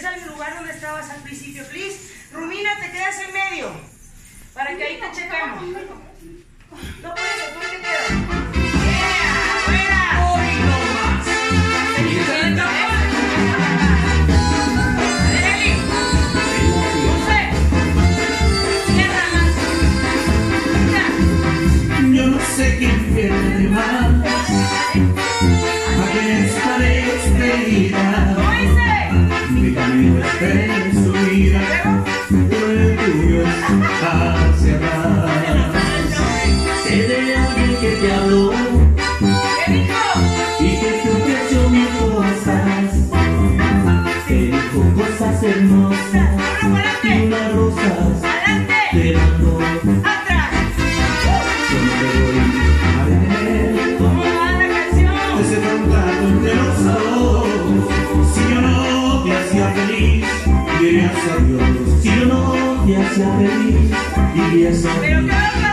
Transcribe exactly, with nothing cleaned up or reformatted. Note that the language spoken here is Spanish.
regresa al lugar donde estabas al principio, please. Rumina, te quedas en medio. Para que ahí te chequemos. No, por eso, tú te quedas. ¡Yeah! ¡Buena! ¡Hoy no más! ¡Adeli! ¡José! ¡Cierra más! Yo no sé quién pierde más. A quién estaré despedida. ¿Cómo dice? Mi camino es de su vida, pero el tuyo está cerrado. Sé de alguien que te habló ¿Qué dijo? y que te ofreció mil cosas. Te dijo cosas hermosas y unas rosas te mandó. ¡Atrás! Yo no te voy a ver. ¿Cómo va la canción? Ese contrato entre los dos. Si yo no te hacía feliz, dirías adiós. Si yo no te hacía feliz, dirías adiós. ¿Pero qué va a pasar?